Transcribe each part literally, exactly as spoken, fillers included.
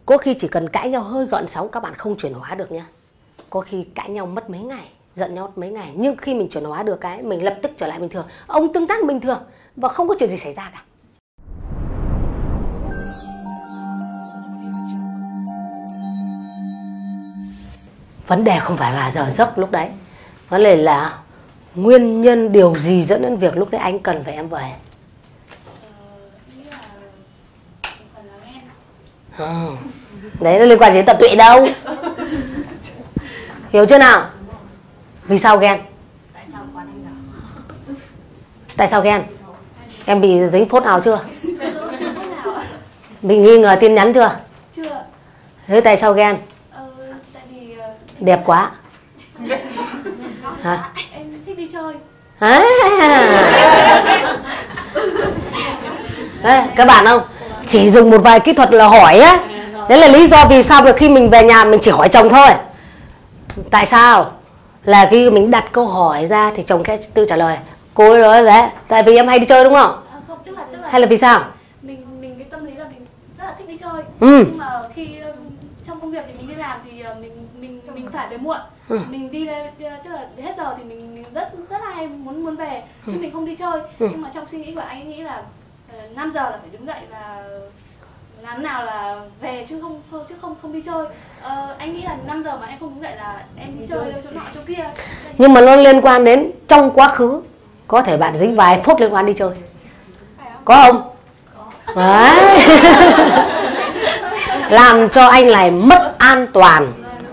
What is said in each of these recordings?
Có khi chỉ cần cãi nhau hơi gợn sóng các bạn không chuyển hóa được nha. Có khi cãi nhau mất mấy ngày, giận nhau mấy ngày, nhưng khi mình chuyển hóa được cái mình lập tức trở lại bình thường, ông tương tác bình thường và không có chuyện gì xảy ra cả. Vấn đề không phải là giờ giấc lúc đấy, vấn đề là nguyên nhân điều gì dẫn đến việc lúc đấy anh cần phải em về. À, đấy nó liên quan gì đến tận tụy đâu. Hiểu chưa nào? Vì sao ghen? Tại sao ghen? Em bị dính phốt nào chưa? Bị nghi ngờ tin nhắn chưa? Chưa. Thế tại sao ghen? Ờ, tại vì đẹp quá. Hả? Em thích đi chơi. À. Đấy, các bạn không? Chỉ dùng một vài kỹ thuật là hỏi á. Đấy là lý do vì sao mà khi mình về nhà mình chỉ hỏi chồng thôi. Tại sao? Là khi mình đặt câu hỏi ra thì chồng sẽ tự trả lời. Cô nói đấy, tại vì em hay đi chơi đúng không? À, không, tức là, tức là hay là vì sao? Mình mình cái tâm lý là mình rất là thích đi chơi. Ừ. Nhưng mà khi trong công việc thì mình đi làm thì mình mình mình phải về muộn. Ừ. Mình đi lên, tức là hết giờ thì mình mình rất rất là hay muốn muốn về, chứ ừ. mình không đi chơi. Ừ. Nhưng mà trong suy nghĩ của anh ấy nghĩ là năm giờ là phải đứng dậy và làm nào là về chứ không chứ không không đi chơi. Ờ, anh nghĩ là năm giờ mà em không đứng dậy là em đi chơi chỗ nọ chỗ kia. Nhưng mà nó liên quan đến trong quá khứ, có thể bạn dính vài phút liên quan đi chơi, có không? Có. Đấy. Làm cho anh này mất an toàn,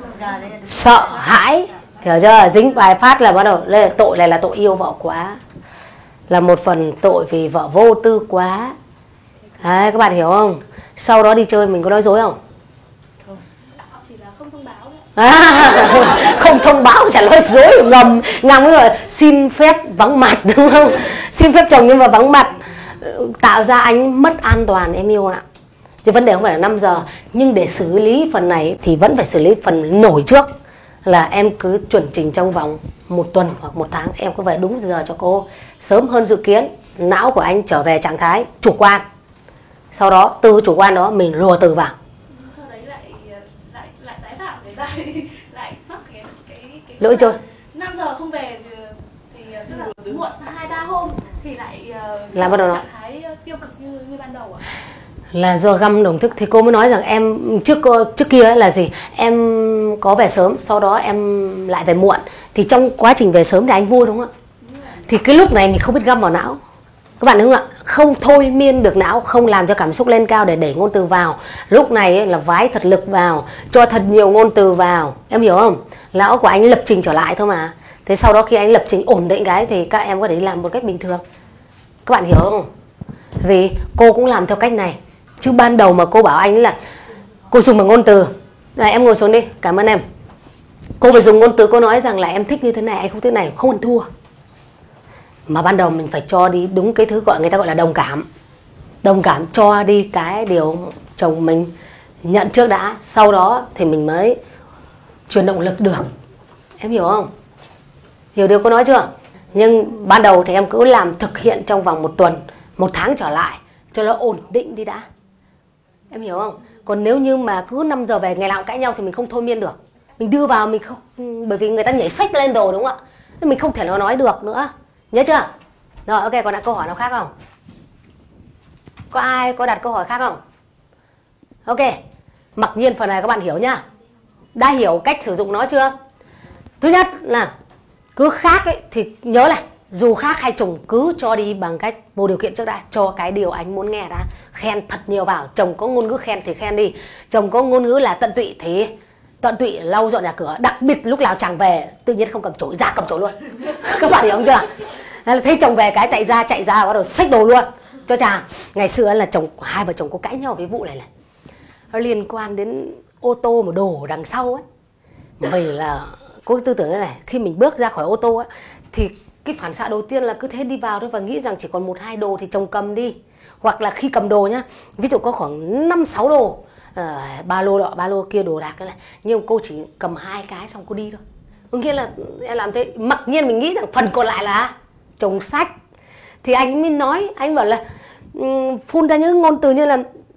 sợ hãi, hiểu chưa? Dính vài phát là bắt đầu đây, tội này là tội yêu vợ quá, là một phần tội vì vợ vô tư quá. Đấy, các bạn hiểu không? Sau đó đi chơi mình có nói dối không? Không. Chỉ là không thông báo đấy. À, không thông báo chả nói dối, ngầm ngầm rồi xin phép vắng mặt đúng không? Xin phép chồng nhưng mà vắng mặt, tạo ra anh mất an toàn em yêu ạ. Chứ vấn đề không phải là năm giờ, nhưng để xử lý phần này thì vẫn phải xử lý phần nổi trước, là em cứ chuẩn chỉnh trong vòng một tuần hoặc một tháng em cứ về đúng giờ cho cô, sớm hơn dự kiến, não của anh trở về trạng thái chủ quan. Sau đó từ chủ quan đó mình lùa từ vào. Sau đấy lại lại lại tái phạm để lại lại mắc cái cái cái lỗi chơi. năm giờ không về thì, thì tức là muộn hai ba hôm thì lại uh, làm bắt đầu nó trạng thái tiêu cực như như ban đầu ạ. Là do găm đồng thức thì cô mới nói rằng em trước trước kia là gì? Em có về sớm, sau đó em lại về muộn. Thì trong quá trình về sớm thì anh vui đúng không ạ? Thì cái lúc này mình không biết găm vào não. Các bạn đúng không ạ? Không thôi miên được não, không làm cho cảm xúc lên cao để đẩy ngôn từ vào. Lúc này ấy, là vái thật lực vào, cho thật nhiều ngôn từ vào. Em hiểu không? Não của anh lập trình trở lại thôi mà. Thế sau đó khi anh lập trình ổn định cái thì các em có thể làm một cách bình thường. Các bạn hiểu không? Vì cô cũng làm theo cách này. Chứ ban đầu mà cô bảo anh là cô dùng bằng ngôn từ. Này em ngồi xuống đi, cảm ơn em. Cô phải dùng ngôn từ, cô nói rằng là em thích như thế này, anh không thích này, không ăn thua. Mà ban đầu mình phải cho đi đúng cái thứ gọi người ta gọi là đồng cảm. Đồng cảm cho đi cái điều chồng mình nhận trước đã, sau đó thì mình mới truyền động lực được. Em hiểu không? Hiểu điều cô nói chưa? Nhưng ban đầu thì em cứ làm thực hiện trong vòng một tuần, một tháng trở lại cho nó ổn định đi đã. Em hiểu không? Còn nếu như mà cứ năm giờ về ngày nào cũng cãi nhau thì mình không thôi miên được. Mình đưa vào mình không, bởi vì người ta nhảy xách lên rồi đúng không ạ? Nên mình không thể nào nói được nữa. Nhớ chưa? Rồi ok, còn đặt câu hỏi nào khác không? Có ai có đặt câu hỏi khác không? Ok, mặc nhiên phần này các bạn hiểu nhá. Đã hiểu cách sử dụng nó chưa? Thứ nhất là cứ khác ấy thì nhớ này, dù khác hay trùng cứ cho đi bằng cách vô điều kiện trước đã, cho cái điều anh muốn nghe đã, khen thật nhiều vào. Chồng có ngôn ngữ khen thì khen đi, chồng có ngôn ngữ là tận tụy thì tận tụy lau dọn nhà cửa, đặc biệt lúc nào chàng về tự nhiên không cầm chổi ra cầm chổi luôn. Các bạn hiểu không chưa? Thấy chồng về cái tại ra chạy ra bắt đầu xách đồ luôn cho chàng. Ngày xưa là chồng hai vợ chồng có cãi nhau với vụ này này, nó liên quan đến ô tô mà đổ đằng sau ấy. Vì là có tư tưởng thế này, khi mình bước ra khỏi ô tô ấy thì cái phản xạ đầu tiên là cứ thế đi vào thôi và nghĩ rằng chỉ còn một hai đồ thì chồng cầm đi. Hoặc là khi cầm đồ nhá, ví dụ có khoảng năm sáu đồ, à, ba lô nọ ba lô kia đồ đạc cái này, nhưng cô chỉ cầm hai cái xong cô đi thôi. Có nghĩa là em làm thế, mặc nhiên mình nghĩ rằng phần còn lại là chồng sách. Thì anh mới nói, anh bảo là um, phun ra những ngôn từ như là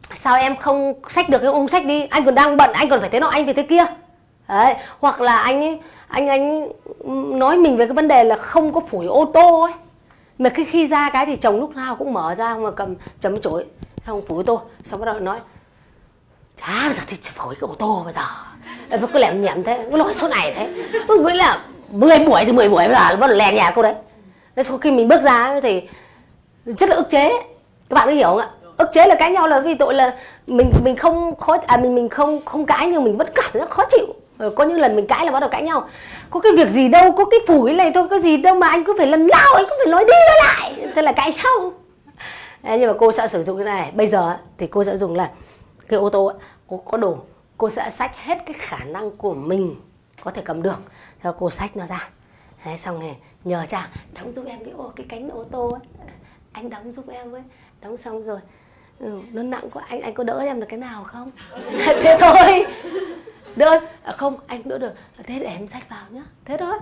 sao em không xách được, ông xách đi, anh còn đang bận, anh còn phải thế nọ, anh phải thế kia. Đấy, hoặc là anh ấy, anh anh nói mình về cái vấn đề là không có phủi ô tô ấy, mà khi khi ra cái thì chồng lúc nào cũng mở ra mà cầm chấm chổi không phủi ô tô, xong bắt đầu nói chả bao giờ thì phủi cái ô tô bây giờ, em cứ lẻm nhẹm thế, cứ nói số này thế, cứ nghĩ là mười buổi thì mười buổi là bắt đầu lè nhà cô đấy. Thế sau khi mình bước ra thì rất là ức chế, các bạn có hiểu không ạ? Ức chế là cãi nhau là vì tội là mình mình không khó à mình mình không không cãi nhưng mình vẫn cảm giác khó chịu. Có những lần mình cãi là bắt đầu cãi nhau. Có cái việc gì đâu, có cái phủi này thôi, có gì đâu mà anh cứ phải lần nào anh cứ phải nói đi nói lại, thế là cãi nhau. Đấy, nhưng mà cô sẽ sử dụng cái này. Bây giờ thì cô sẽ dùng là cái ô tô cô có đồ, cô sẽ xách hết cái khả năng của mình có thể cầm được, theo cô xách nó ra. Đấy, xong rồi nhờ chàng đóng giúp em cái ô cái cánh ô tô ấy, anh đóng giúp em với, đóng xong rồi ừ, nó nặng quá, anh anh có đỡ em được cái nào không? Thế thôi. Đỡ à, không anh đỡ được, thế để em xách vào nhá, thế thôi.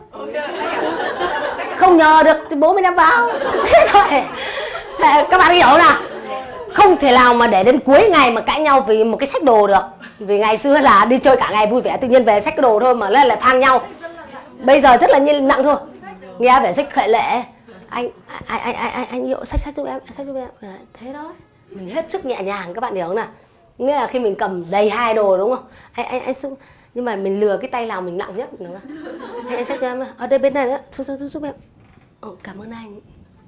Không nhờ được thì bố mình đem vào, thế thôi. Các bạn hiểu nào? Không thể nào mà để đến cuối ngày mà cãi nhau vì một cái xách đồ được. Vì ngày xưa là đi chơi cả ngày vui vẻ, tự nhiên về xách cái đồ thôi mà lên lại phang nhau. Bây giờ rất là nặng thôi. Nghe vẻ xách khệ lệ, anh anh anh anh anh, anh yêu xách xách giúp em, xách giúp em. À, thế đó. Mình hết sức nhẹ nhàng, các bạn hiểu không nào? Nghĩa là khi mình cầm đầy hai đồ đúng không? Anh anh anh giúp, nhưng mà mình lừa cái tay nào mình nặng nhất đúng không? Anh anh xách cho em, ở đây bên này đó, giúp giúp giúp em. Ồ, cảm ơn anh.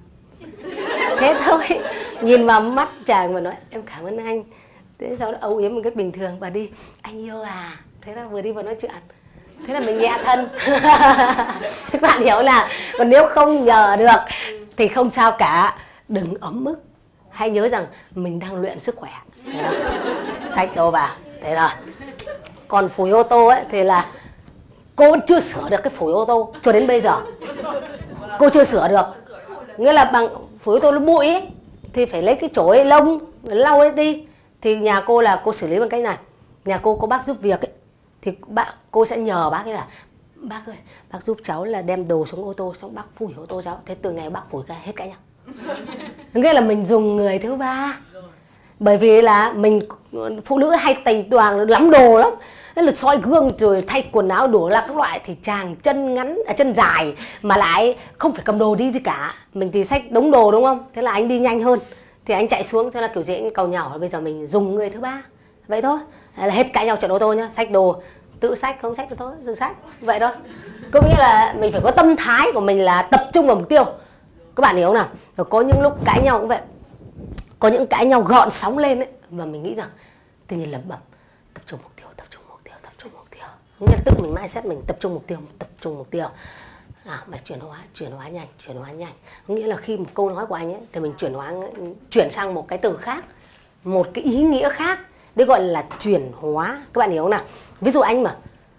Thế thôi. Nhìn vào mắt chàng mà nói em cảm ơn anh. Thế sau đó âu yếm một cách bình thường và đi, anh yêu à. Thế là vừa đi vừa nói chuyện. Thế là mình nhẹ thân. Các bạn hiểu là còn nếu không nhờ được thì không sao cả, đừng ấm ức. Hãy nhớ rằng mình đang luyện sức khỏe. Xách đồ vào, thế rồi. Còn phủi ô tô ấy thì là cô chưa sửa được cái phủi ô tô cho đến bây giờ. Cô chưa sửa được. Nghĩa là bằng phủi ô tô nó bụi ấy, thì phải lấy cái chổi lông lau ấy đi. Thì nhà cô là cô xử lý bằng cách này. Nhà cô có bác giúp việc ấy, thì bác cô sẽ nhờ bác ấy là bác ơi, bác giúp cháu là đem đồ xuống ô tô, xong bác phủi ô tô cháu. Thế từ ngày bác phủi cái hết cãi nhau. Nghĩa là mình dùng người thứ ba. Bởi vì là mình phụ nữ hay tành toàn lắm đồ lắm, nên là soi gương rồi thay quần áo đủ là các loại, thì chàng chân ngắn à, chân dài mà lại không phải cầm đồ đi gì cả, mình thì xách đống đồ đúng không? Thế là anh đi nhanh hơn thì anh chạy xuống, thế là kiểu gì anh cầu nhau. Bây giờ mình dùng người thứ ba vậy thôi, là hết cãi nhau chuyện ô tô nhá. Xách đồ tự xách, không xách được thôi dừng xách vậy thôi. Có nghĩa là mình phải có tâm thái của mình là tập trung vào mục tiêu, các bạn hiểu không nào? Rồi có những lúc cãi nhau cũng vậy, có những cãi nhau gợn sóng lên ấy, và mình nghĩ rằng tự nhiên lẩm bẩm tập trung mục tiêu, tập trung mục tiêu, tập trung mục tiêu. Nghĩa là tức mình mindset mình tập trung mục tiêu, tập trung mục tiêu. À, phải chuyển hóa, chuyển hóa nhanh, chuyển hóa nhanh. Nghĩa là khi một câu nói của anh ấy thì mình chuyển hóa, chuyển sang một cái từ khác, một cái ý nghĩa khác. Đấy gọi là chuyển hóa, các bạn hiểu không nào? Ví dụ anh mà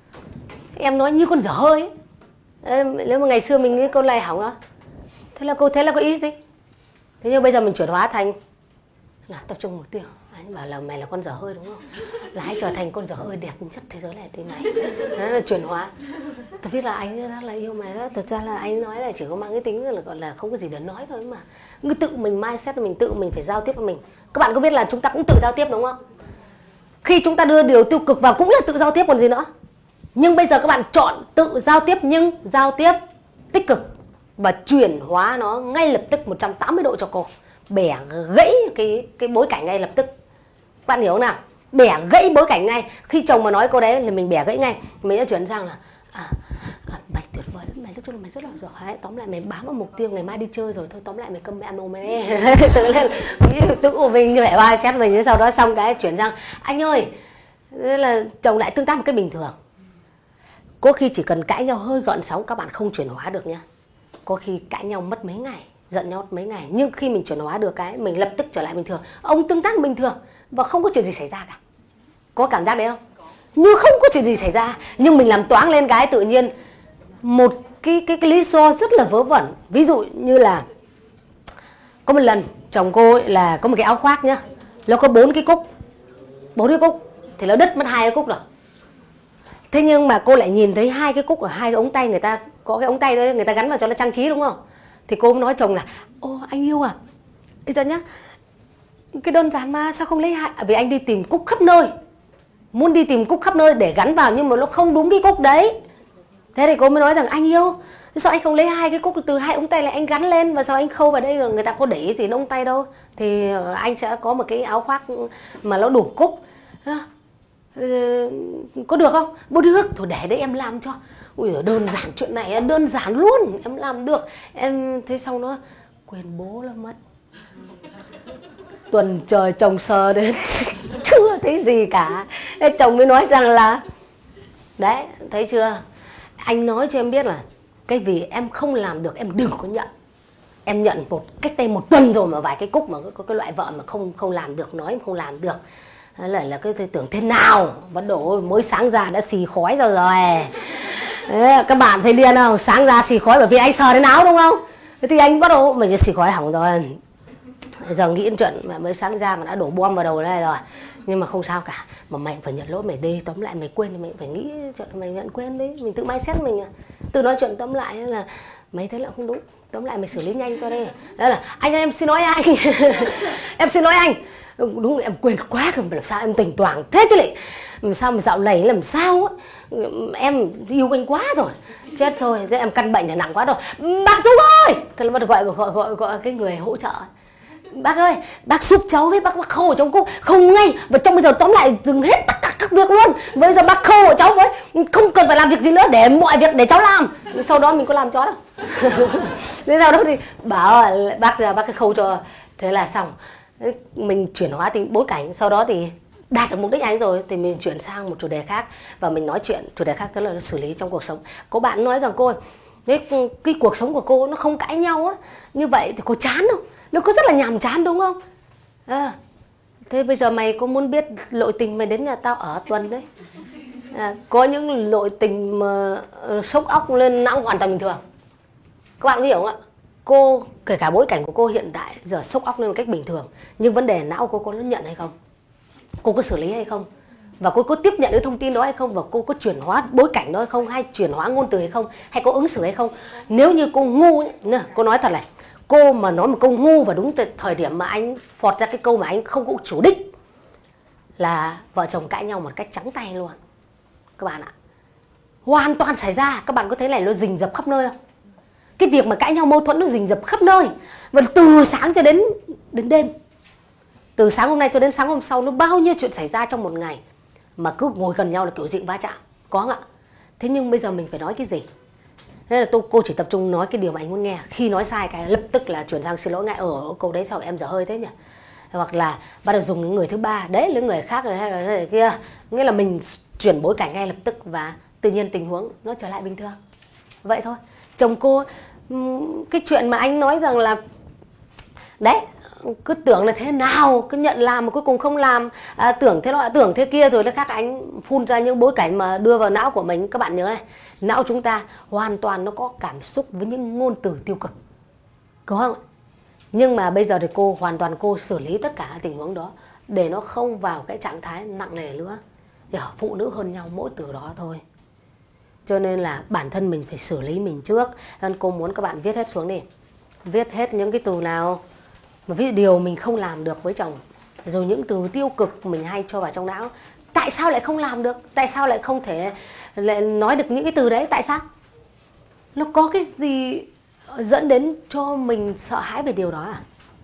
em nói như con dở hơi ấy. Em, nếu mà ngày xưa mình nghĩ câu này hỏng á, thế là cô thế là có ý gì? Thế nhưng bây giờ mình chuyển hóa thành là tập trung mục tiêu. Anh bảo là mày là con dở hơi đúng không? Là hãy trở thành con dở hơi đẹp nhất thế giới này thì mày. Đó là chuyển hóa. Tôi biết là anh rất là yêu mày đó. Thật ra là anh nói là chỉ có mang cái tính là gọi là không có gì để nói thôi mà. Cứ tự mình mindset mình tự mình phải giao tiếp với mình. Các bạn có biết là chúng ta cũng tự giao tiếp đúng không? Khi chúng ta đưa điều tiêu cực vào cũng là tự giao tiếp còn gì nữa. Nhưng bây giờ các bạn chọn tự giao tiếp nhưng giao tiếp tích cực và chuyển hóa nó ngay lập tức một trăm tám mươi độ cho cô. Bẻ gãy cái cái bối cảnh ngay lập tức. Bạn hiểu không nào? Bẻ gãy bối cảnh ngay. Khi chồng mà nói câu đấy thì mình bẻ gãy ngay. Mình sẽ chuyển sang là à, à, mày tuyệt vời lắm, mày lúc trước là mày rất là giỏi ấy. Tóm lại mày bám vào mục tiêu, ngày mai đi chơi rồi thôi, tóm lại mày câm mẹ mồm mày tự lên tự của mình như vậy ba xét mình. Sau đó xong cái chuyển sang anh ơi, thế là chồng lại tương tác một cái bình thường. Có khi chỉ cần cãi nhau hơi gợn sóng các bạn không chuyển hóa được nha. Có khi cãi nhau mất mấy ngày, giận nhau mấy ngày, nhưng khi mình chuyển hóa được cái mình lập tức trở lại bình thường. Ông tương tác bình thường và không có chuyện gì xảy ra cả. Có cảm giác đấy không? Như không có chuyện gì xảy ra, nhưng mình làm toáng lên cái tự nhiên một cái cái cái lý do rất là vớ vẩn. Ví dụ như là có một lần chồng cô ấy là có một cái áo khoác nhá, nó có bốn cái cúc, bốn cái cúc thì nó đứt mất hai cái cúc rồi. Thế nhưng mà cô lại nhìn thấy hai cái cúc ở hai cái ống tay, người ta có cái ống tay đấy người ta gắn vào cho nó trang trí đúng không? Thì cô nói chồng là ô anh yêu à, bây giờ nhá, cái đơn giản mà, sao không lấy hai? À, vì anh đi tìm cúc khắp nơi, muốn đi tìm cúc khắp nơi để gắn vào, nhưng mà nó không đúng cái cúc đấy. Thế thì cô mới nói rằng anh yêu, sao anh không lấy hai cái cúc từ hai ống tay lại anh gắn lên, và sao anh khâu vào đây rồi người ta có để ý gì ống tay đâu, thì anh sẽ có một cái áo khoác mà nó đủ cúc. Ừ, có được không? Bố được, thôi để đấy em làm cho. Ui đơn giản, chuyện này đơn giản luôn, em làm được. Em thế xong nó quên bố nó mất. Tuần trời chồng sờ đến chưa thấy gì cả. Thế chồng mới nói rằng là đấy, thấy chưa? Anh nói cho em biết là cái vì em không làm được em đừng có nhận. Em nhận một cách đây một tuần rồi mà vài cái cúc mà có cái loại vợ mà không không làm được, nói em không làm được. Là là cái tưởng thế nào, bắt đầu mới sáng ra đã xì khói ra rồi. Đấy, các bạn thấy điên không? Sáng ra xì khói bởi vì anh sờ đến áo đúng không? Thế thì anh bắt đầu mình xì khói hỏng rồi. Bây giờ nghĩ đến chuyện mà mới sáng ra mà đã đổ bom vào đầu này rồi. Nhưng mà không sao cả, mà mày phải nhận lỗi mày đi, tóm lại mày quên thì mày phải nghĩ chuyện mày nhận quên đi, mình tự mai xét mình. Tự nói chuyện tóm lại là mày thấy là không đúng, tóm lại mày xử lý nhanh cho đi. Đó là anh ơi em xin lỗi anh. Em xin lỗi anh. Đúng rồi, em quên quá rồi, làm sao em tỉnh toảng thế chứ lại. Làm sao mà dạo này làm sao á, em yêu anh quá rồi. Chết thôi, thế em căn bệnh là nặng quá rồi. Bác giúp ơi. Thế là bắt đầu gọi, gọi, gọi, gọi cái người hỗ trợ. Bác ơi, bác giúp cháu với, bác, bác khâu ở trong cô không ngay. Và trong bây giờ tóm lại dừng hết tất cả các việc luôn. Bây giờ bác khâu ở cháu với, không cần phải làm việc gì nữa, để mọi việc để cháu làm. Sau đó mình có làm cho đâu. Thế sau đó thì bảo bác ra bác cái khâu cho. Thế là xong. Mình chuyển hóa tính bối cảnh. Sau đó thì đạt được mục đích anh rồi thì mình chuyển sang một chủ đề khác. Và mình nói chuyện chủ đề khác, tức là xử lý trong cuộc sống. Có bạn nói rằng cô cái, cái cuộc sống của cô nó không cãi nhau á, như vậy thì cô chán không? Nó có rất là nhàm chán đúng không? À, thế bây giờ mày có muốn biết lội tình mày đến nhà tao ở tuần đấy. À, có những lội tình mà sốc óc lên não hoàn toàn bình thường. Các bạn có hiểu không ạ? Cô, kể cả bối cảnh của cô hiện tại giờ sốc óc lên một cách bình thường, nhưng vấn đề não cô có nó nhận hay không? Cô có xử lý hay không? Và cô có tiếp nhận cái thông tin đó hay không? Và cô có chuyển hóa bối cảnh đó hay không? Hay chuyển hóa ngôn từ hay không? Hay có ứng xử hay không? Nếu như cô ngu ấy, nè, cô nói thật này, cô mà nói một câu ngu và đúng thời điểm mà anh phọt ra cái câu mà anh không có chủ đích là vợ chồng cãi nhau một cách trắng tay luôn. Các bạn ạ, hoàn toàn xảy ra. Các bạn có thấy này nó rình rập khắp nơi không? Cái việc mà cãi nhau mâu thuẫn nó rình rập khắp nơi. Và từ sáng cho đến đến đêm, từ sáng hôm nay cho đến sáng hôm sau, nó bao nhiêu chuyện xảy ra trong một ngày mà cứ ngồi gần nhau là kiểu dị va chạm. Có không ạ? Thế nhưng bây giờ mình phải nói cái gì? Thế là tôi, cô chỉ tập trung nói cái điều mà anh muốn nghe. Khi nói sai cái lập tức là chuyển sang xin lỗi ngay. Ở câu đấy sao em dở hơi thế nhỉ? Hoặc là bắt đầu dùng người thứ ba, đấy là người khác rồi hay là thế kia. Nghĩa là mình chuyển bối cảnh ngay lập tức và tự nhiên tình huống nó trở lại bình thường. Vậy thôi. Chồng cô, cái chuyện mà anh nói rằng là đấy, cứ tưởng là thế nào, cứ nhận làm mà cuối cùng không làm, à, tưởng thế nọ tưởng thế kia, rồi nó khác anh phun ra những bối cảnh mà đưa vào não của mình. Các bạn nhớ này, não chúng ta hoàn toàn nó có cảm xúc với những ngôn từ tiêu cực, có không? Nhưng mà bây giờ thì cô hoàn toàn cô xử lý tất cả tình huống đó để nó không vào cái trạng thái nặng nề nữa. Thì phụ nữ hơn nhau mỗi từ đó thôi. Cho nên là bản thân mình phải xử lý mình trước. Nên cô muốn các bạn viết hết xuống đi. Viết hết những cái từ nào mà ví dụ điều mình không làm được với chồng, rồi những từ tiêu cực mình hay cho vào trong não. Tại sao lại không làm được? Tại sao lại không thể lại nói được những cái từ đấy? Tại sao? Nó có cái gì dẫn đến cho mình sợ hãi về điều đó à?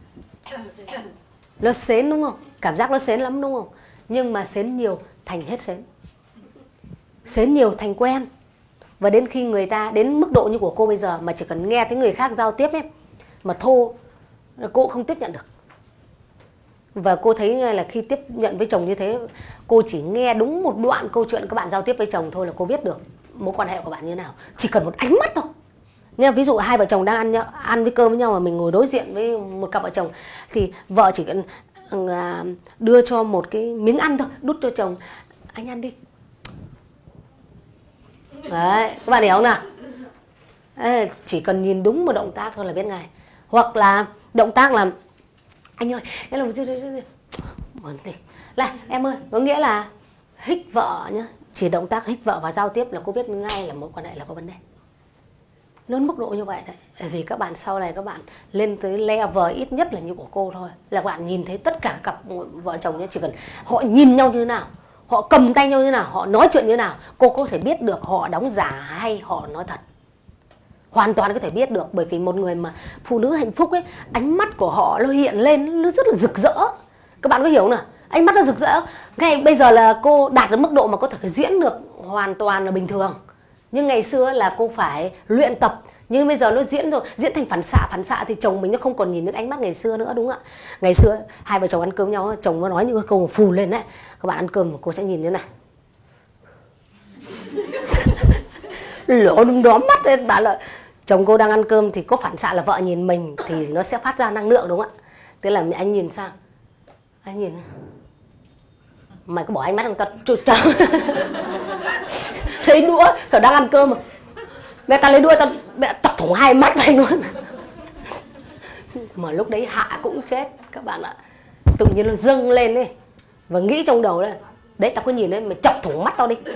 Nó sến đúng không? Cảm giác nó sến lắm đúng không? Nhưng mà sến nhiều thành hết sến. Sến nhiều thành quen. Và đến khi người ta đến mức độ như của cô bây giờ mà chỉ cần nghe thấy người khác giao tiếp ấy, mà thô, cô không tiếp nhận được. Và cô thấy là khi tiếp nhận với chồng như thế, cô chỉ nghe đúng một đoạn câu chuyện các bạn giao tiếp với chồng thôi là cô biết được mối quan hệ của bạn như thế nào. Chỉ cần một ánh mắt thôi. Nha, ví dụ hai vợ chồng đang ăn nhau, ăn với cơm với nhau mà mình ngồi đối diện với một cặp vợ chồng, thì vợ chỉ cần đưa cho một cái miếng ăn thôi, đút cho chồng, anh ăn đi. Đấy, các bạn hiểu không nào? Đấy, chỉ cần nhìn đúng một động tác thôi là biết ngay. Hoặc là động tác là anh ơi, em làm gì là em ơi, có nghĩa là hích vợ nhá. Chỉ động tác hích vợ và giao tiếp là cô biết ngay là mối quan hệ là có vấn đề. Lớn mức độ như vậy đấy. Bởi vì các bạn sau này các bạn lên tới level ít nhất là như của cô thôi, là các bạn nhìn thấy tất cả cặp vợ chồng nhé, chỉ cần họ nhìn nhau như thế nào, họ cầm tay nhau như thế nào, họ nói chuyện như thế nào, cô có thể biết được họ đóng giả hay họ nói thật. Hoàn toàn có thể biết được. Bởi vì một người mà phụ nữ hạnh phúc ấy, ánh mắt của họ nó hiện lên nó rất là rực rỡ. Các bạn có hiểu không nào? Ánh mắt nó rực rỡ. Ngay bây giờ là cô đạt đến mức độ mà có thể diễn được hoàn toàn là bình thường. Nhưng ngày xưa là cô phải luyện tập. Nhưng bây giờ nó diễn rồi, diễn thành phản xạ. Phản xạ thì chồng mình nó không còn nhìn được ánh mắt ngày xưa nữa, đúng không ạ? Ngày xưa hai vợ chồng ăn cơm nhau, chồng nó nói những cái câu phù lên đấy. Các bạn ăn cơm cô sẽ nhìn như thế này. Lỗ đỏ mắt lên, bảo là chồng cô đang ăn cơm thì có phản xạ là vợ nhìn mình thì nó sẽ phát ra năng lượng, đúng không ạ? Thế là anh nhìn sao? Anh nhìn mày có bỏ ánh mắt không? Tao chào lấy đũa, cậu đang ăn cơm mà mẹ ta lấy đũa tao mẹ tọc thủng hai mắt mày luôn. Mà lúc đấy Hạ cũng chết các bạn ạ. Tự nhiên nó dâng lên ấy và nghĩ trong đầu đấy, đấy tao cứ nhìn đấy mày chọc thủng mắt tao đi.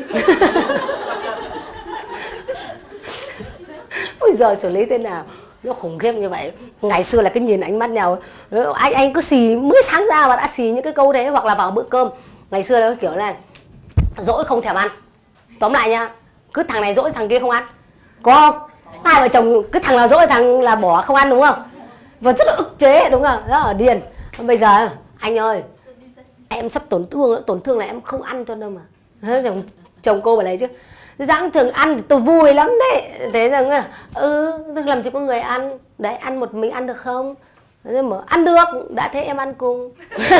Bây giờ xử lý thế nào? Nó khủng khiếp như vậy. Ngày xưa là cái nhìn ánh mắt nhau, anh anh cứ xì mới sáng ra mà đã xì những cái câu đấy. Hoặc là vào bữa cơm ngày xưa nó kiểu này, dỗi không thèm ăn. Tóm lại nha, cứ thằng này dỗi thằng kia không ăn, có không? Hai vợ chồng cứ thằng nào dỗi thằng là bỏ không ăn, đúng không? Và rất là ức chế, đúng không? Rất là điên. Bây giờ anh ơi, em sắp tổn thương, tổn thương là em không ăn cho đâu mà. Chồng, chồng cô bảo lấy chứ, dáng thường ăn thì tôi vui lắm đấy. Thế rằng ừ, làm gì có người ăn. Đấy, ăn một mình ăn được không? Mà ăn được, đã thế em ăn cùng.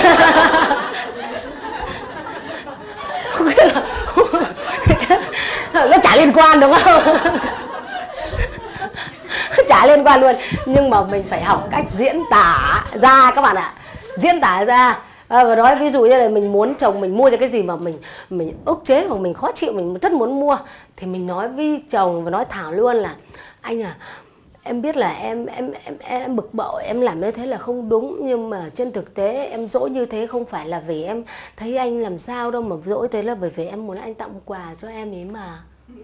Nó chả liên quan, đúng không? Chả liên quan luôn. Nhưng mà mình phải học cách diễn tả ra các bạn ạ. Diễn tả ra. À, và nói ví dụ như là mình muốn chồng mình mua cho cái gì mà mình mình ức chế hoặc mình khó chịu, mình rất muốn mua, thì mình nói với chồng và nói thẳng luôn là anh à, em biết là em em em em bực bội, em làm như thế là không đúng, nhưng mà trên thực tế em dỗi như thế không phải là vì em thấy anh làm sao đâu, mà dỗi thế là bởi vì em muốn anh tặng quà cho em ấy mà.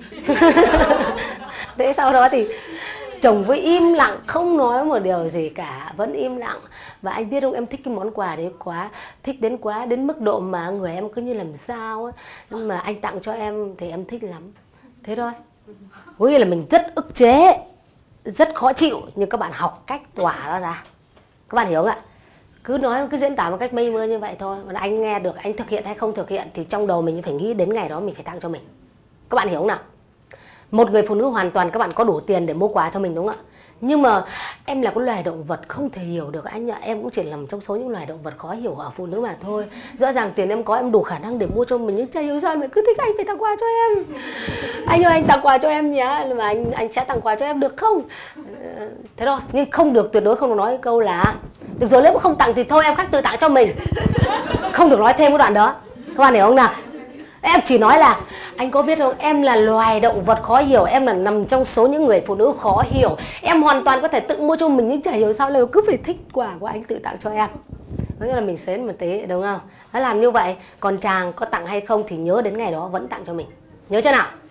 Thế sau đó thì chồng với im lặng, không nói một điều gì cả, vẫn im lặng. Và anh biết không, em thích cái món quà đấy quá, thích đến quá đến mức độ mà người em cứ như làm sao ấy. Nhưng mà anh tặng cho em thì em thích lắm. Thế thôi. Có nghĩa là mình rất ức chế, rất khó chịu, nhưng các bạn học cách tỏa nó ra. Các bạn hiểu không ạ? Cứ nói, cứ diễn tả một cách mây mưa như vậy thôi. Mà anh nghe được, anh thực hiện hay không thực hiện thì trong đầu mình phải nghĩ đến ngày đó mình phải tặng cho mình. Các bạn hiểu không nào? Một người phụ nữ hoàn toàn các bạn có đủ tiền để mua quà cho mình, đúng không ạ? Nhưng mà em là cái loài động vật không thể hiểu được anh ạ. Em cũng chỉ nằm trong số những loài động vật khó hiểu ở phụ nữ mà thôi. Rõ ràng tiền em có, em đủ khả năng để mua cho mình, nhưng chả hiểu sao mà cứ thích anh phải tặng quà cho em. Anh ơi, anh tặng quà cho em nhé, mà anh anh sẽ tặng quà cho em được không? Thế thôi, nhưng không được, tuyệt đối không được nói cái câu là được rồi, nếu mà không tặng thì thôi em khắc tự tặng cho mình. Không được nói thêm cái đoạn đó. Các bạn hiểu không nào? Em chỉ nói là anh có biết không, em là loài động vật khó hiểu, em là nằm trong số những người phụ nữ khó hiểu. Em hoàn toàn có thể tự mua cho mình, nhưng chả hiểu sao lại cứ phải thích quà của anh tự tặng cho em. Có nghĩa là mình xến một tí, đúng không? Nó làm như vậy. Còn chàng có tặng hay không thì nhớ đến ngày đó vẫn tặng cho mình. Nhớ chưa nào?